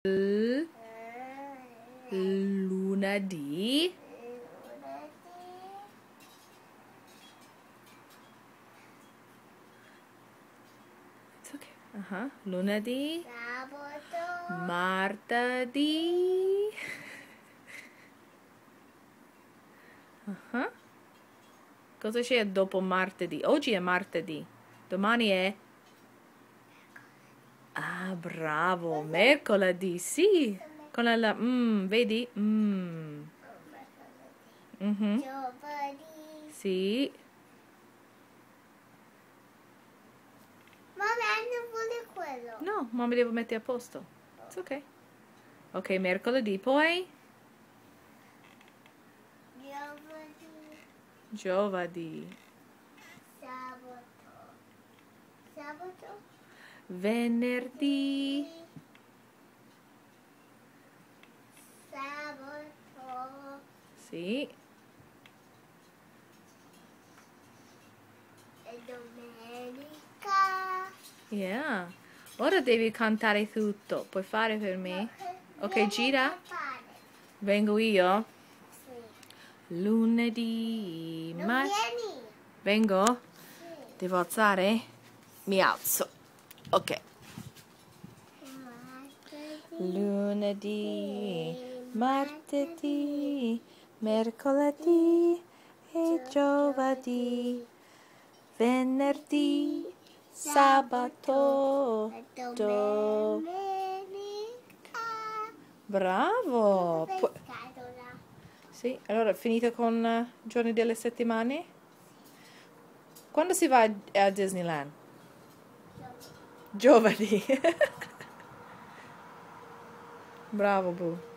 lunedì, it's okay. Lunedì, martedì, cosa c'è dopo martedì? Oggi è martedì, domani è... Ah, bravo, mercoledì, sì, con la... vedi? Giovedì. Sì. Mamma, non vuole quello. No, ma mi devo mettere a posto. It's ok. Ok, mercoledì, poi? Giovedì. Sabato. Venerdì. Sabato. Sì. E domenica. Yeah. Ora devi cantare tutto. Puoi fare per me? Ok, gira. Vengo io? Sì. Lunedì. Non vieni. Vengo? Sì. Devo alzare? Mi alzo. Ok. Lunedì, martedì, mercoledì e giovedì, venerdì, sabato, domenica. Bravo! Sì, allora finito con giorni delle settimane? Quando si va a Disneyland? Giovedì. Bravo, Bu.